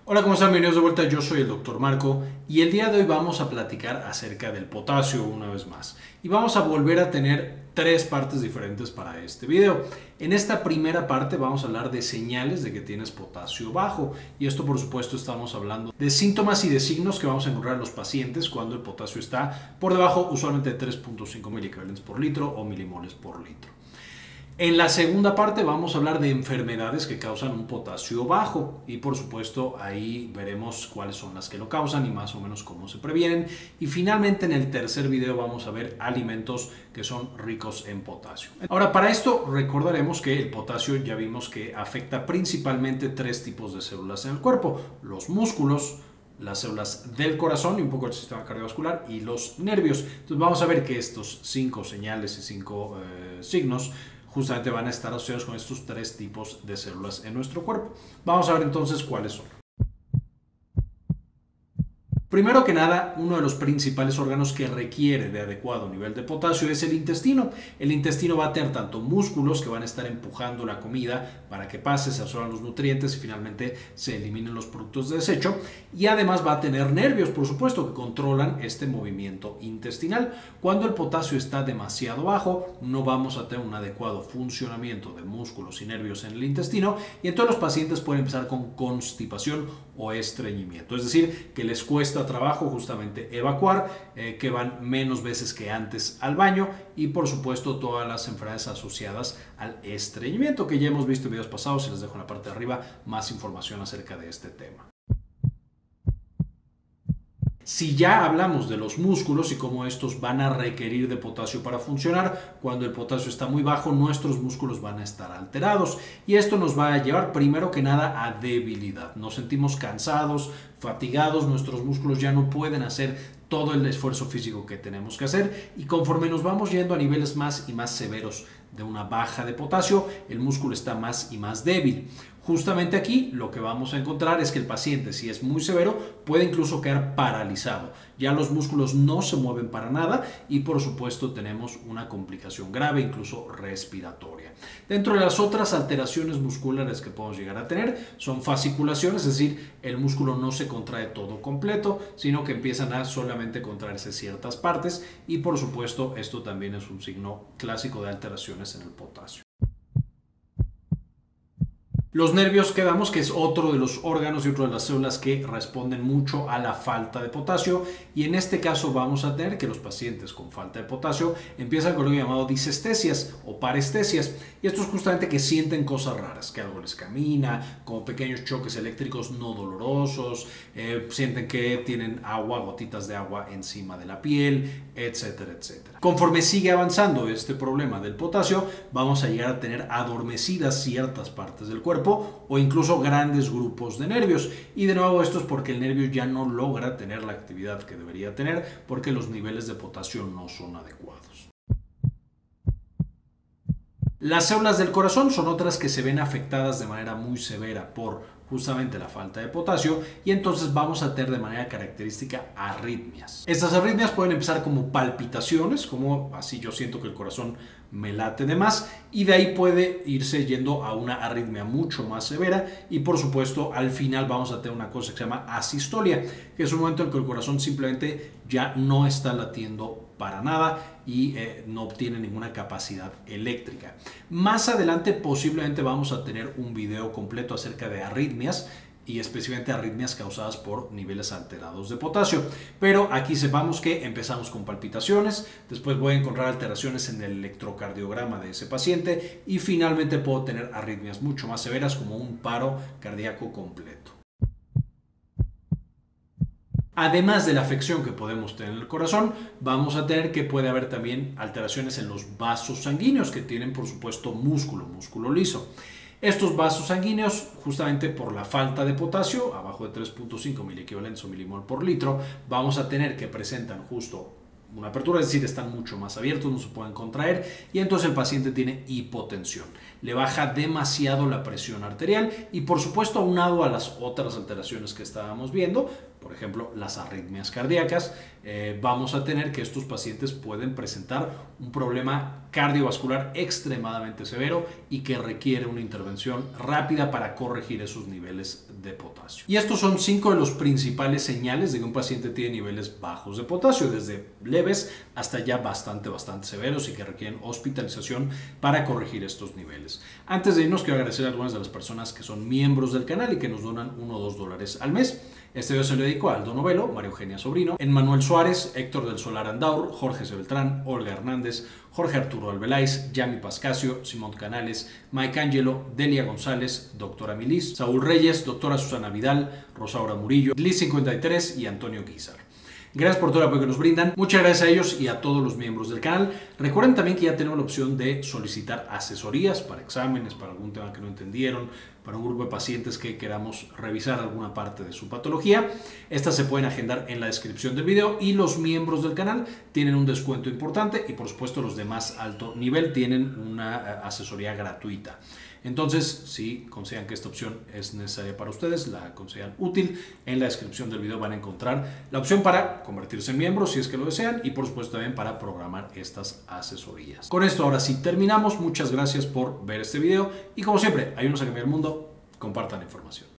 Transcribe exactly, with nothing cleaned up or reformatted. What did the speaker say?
Hola, ¿cómo están? Bienvenidos de vuelta. Yo soy el doctor Marco y el día de hoy vamos a platicar acerca del potasio una vez más. Y vamos a volver a tener tres partes diferentes para este video. En esta primera parte vamos a hablar de señales de que tienes potasio bajo. Y esto, por supuesto, estamos hablando de síntomas y de signos que vamos a encontrar en los pacientes cuando el potasio está por debajo usualmente de tres punto cinco miliequivalentes por litro o milimoles por litro. En la segunda parte vamos a hablar de enfermedades que causan un potasio bajo y por supuesto ahí veremos cuáles son las que lo causan y más o menos cómo se previenen. Y finalmente en el tercer video vamos a ver alimentos que son ricos en potasio. Ahora, para esto recordaremos que el potasio ya vimos que afecta principalmente tres tipos de células en el cuerpo: los músculos, las células del corazón y un poco el sistema cardiovascular y los nervios. Entonces vamos a ver que estos cinco señales y cinco eh, signos justamente van a estar asociados con estos tres tipos de células en nuestro cuerpo. Vamos a ver entonces cuáles son. Primero que nada, uno de los principales órganos que requiere de adecuado nivel de potasio es el intestino. El intestino va a tener tanto músculos que van a estar empujando la comida para que pase, se absorban los nutrientes y finalmente se eliminen los productos de desecho. Y además va a tener nervios, por supuesto, que controlan este movimiento intestinal. Cuando el potasio está demasiado bajo, no vamos a tener un adecuado funcionamiento de músculos y nervios en el intestino y entonces los pacientes pueden empezar con constipación o estreñimiento. Es decir, que les cuesta trabajo justamente evacuar, eh, que van menos veces que antes al baño y por supuesto todas las enfermedades asociadas al estreñimiento que ya hemos visto en videos pasados. Y les dejo en la parte de arriba más información acerca de este tema. Si ya hablamos de los músculos y cómo estos van a requerir de potasio para funcionar, cuando el potasio está muy bajo, nuestros músculos van a estar alterados y esto nos va a llevar primero que nada a debilidad. Nos sentimos cansados, fatigados, nuestros músculos ya no pueden hacer todo el esfuerzo físico que tenemos que hacer y conforme nos vamos yendo a niveles más y más severos de una baja de potasio, el músculo está más y más débil. Justamente aquí lo que vamos a encontrar es que el paciente, si es muy severo, puede incluso quedar paralizado. Ya los músculos no se mueven para nada y por supuesto tenemos una complicación grave, incluso respiratoria. Dentro de las otras alteraciones musculares que podemos llegar a tener son fasciculaciones, es decir, el músculo no se contrae todo completo, sino que empiezan a solamente contraerse ciertas partes y por supuesto esto también es un signo clásico de alteraciones en el potasio. Los nervios, quedamos que es otro de los órganos y otro de las células que responden mucho a la falta de potasio y en este caso vamos a tener que los pacientes con falta de potasio empiezan con lo llamado disestesias o parestesias y esto es justamente que sienten cosas raras, que algo les camina, como pequeños choques eléctricos no dolorosos, eh, sienten que tienen agua, gotitas de agua encima de la piel, etcétera, etcétera. Conforme sigue avanzando este problema del potasio, vamos a llegar a tener adormecidas ciertas partes del cuerpo o incluso grandes grupos de nervios y de nuevo esto es porque el nervio ya no logra tener la actividad que debería tener porque los niveles de potasio no son adecuados. Las células del corazón son otras que se ven afectadas de manera muy severa por justamente la falta de potasio y entonces vamos a tener de manera característica arritmias. Estas arritmias pueden empezar como palpitaciones, como así yo siento que el corazón me late de más y de ahí puede irse yendo a una arritmia mucho más severa y por supuesto al final vamos a tener una cosa que se llama asistolia, que es un momento en que el corazón simplemente ya no está latiendo para nada y eh, no obtiene ninguna capacidad eléctrica. Más adelante posiblemente vamos a tener un video completo acerca de arritmias y específicamente arritmias causadas por niveles alterados de potasio. Pero aquí sepamos que empezamos con palpitaciones, después voy a encontrar alteraciones en el electrocardiograma de ese paciente y finalmente puedo tener arritmias mucho más severas como un paro cardíaco completo. Además de la afección que podemos tener en el corazón, vamos a tener que puede haber también alteraciones en los vasos sanguíneos que tienen por supuesto músculo, músculo liso. Estos vasos sanguíneos, justamente por la falta de potasio, abajo de tres punto cinco miliequivalentes o milimol por litro, vamos a tener que presentan justo una apertura, es decir, están mucho más abiertos, no se pueden contraer y entonces el paciente tiene hipotensión. Le baja demasiado la presión arterial y por supuesto aunado a las otras alteraciones que estábamos viendo, por ejemplo las arritmias cardíacas, eh, vamos a tener que estos pacientes pueden presentar un problema cardiovascular extremadamente severo y que requiere una intervención rápida para corregir esos niveles de potasio. Y estos son cinco de los principales señales de que un paciente tiene niveles bajos de potasio, desde leves hasta ya bastante, bastante severos y que requieren hospitalización para corregir estos niveles. Antes de irnos, quiero agradecer a algunas de las personas que son miembros del canal y que nos donan uno o dos dólares al mes. Este video se lo dedico a Aldo Novelo, María Eugenia Sobrino, Emmanuel Suárez, Héctor del Solar Andaur, Jorge C. Beltrán, Olga Hernández, Jorge Arturo Albeláiz, Yami Pascasio, Simón Canales, Mike Angelo, Delia González, Doctora Milis, Saúl Reyes, Doctora Susana Vidal, Rosaura Murillo, Liz cincuenta y tres y Antonio Guizar. Gracias por todo el apoyo que nos brindan. Muchas gracias a ellos y a todos los miembros del canal. Recuerden también que ya tenemos la opción de solicitar asesorías para exámenes, para algún tema que no entendieron, para un grupo de pacientes que queramos revisar alguna parte de su patología. Estas se pueden agendar en la descripción del video y los miembros del canal tienen un descuento importante y por supuesto los de más alto nivel tienen una asesoría gratuita. Entonces, si consideran que esta opción es necesaria para ustedes, la consideran útil, en la descripción del video van a encontrar la opción para convertirse en miembros si es que lo desean y por supuesto también para programar estas asesorías. Con esto ahora sí terminamos. Muchas gracias por ver este video y como siempre, ayúdenos a cambiar el mundo, compartan la información.